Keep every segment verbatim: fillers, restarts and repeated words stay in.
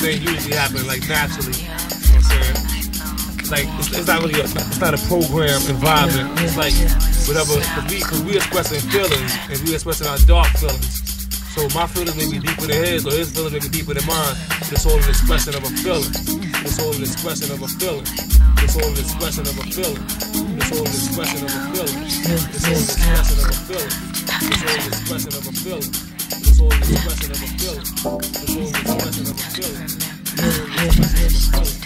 things usually happen like naturally. You know what I'm saying? Like it's, it's not really a, it's not a program environment. It's like whatever, cause we, cause we expressing feelings and we expressing our dark feelings. So my feelings may be deeper than his, or his feelings may be deeper than mine. It's all an expression of a feeling. It's all an expression of a feeling. It's all an expression of a feeling. It's all an expression of a feeling. It's all an expression of a feeling. It's all an expression of a feeling. It's all an expression of a feeling. It's all an expression of a feeling. It's all an expression of a feeling.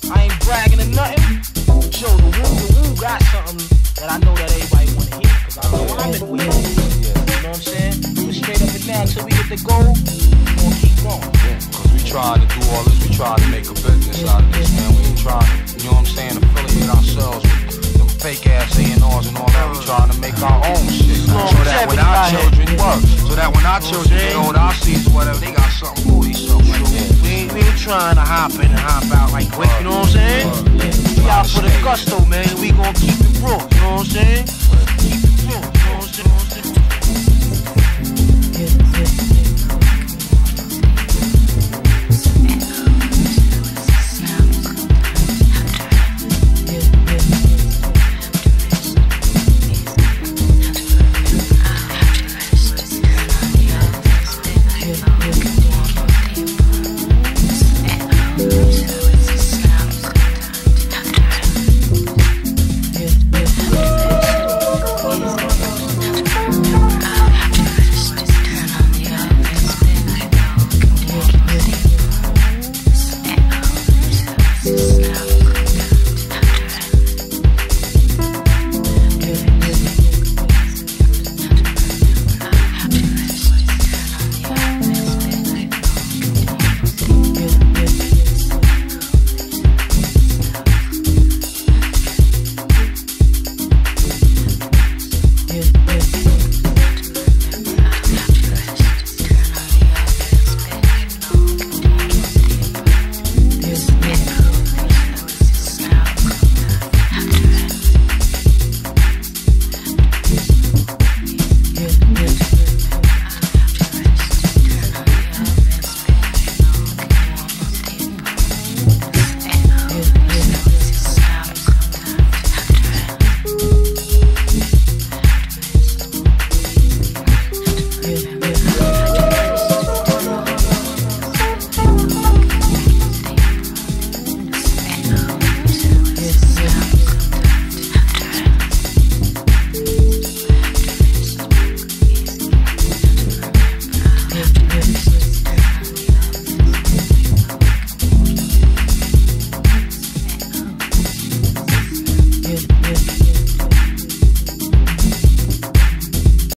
I ain't bragging or nothing. But yo, the woo, the woo got something that I know that everybody wanna hear. Cause I know I'm in the way. You know what I'm saying? But straight up and down till we get the goal, we gonna keep going. Yeah, cause we trying to do all this, we trying to make a business out of this, man. We ain't trying to, you know what I'm saying, affiliate ourselves with them fake ass A and Rs and all that. We trying to make our own shit. So that when our children work, so that when our children get old, our seeds or whatever, they got something for themselves like that. We ain't, we ain't trying to hop in and hop out like quick, you know what I'm saying? We out for the gusto, man. We gonna keep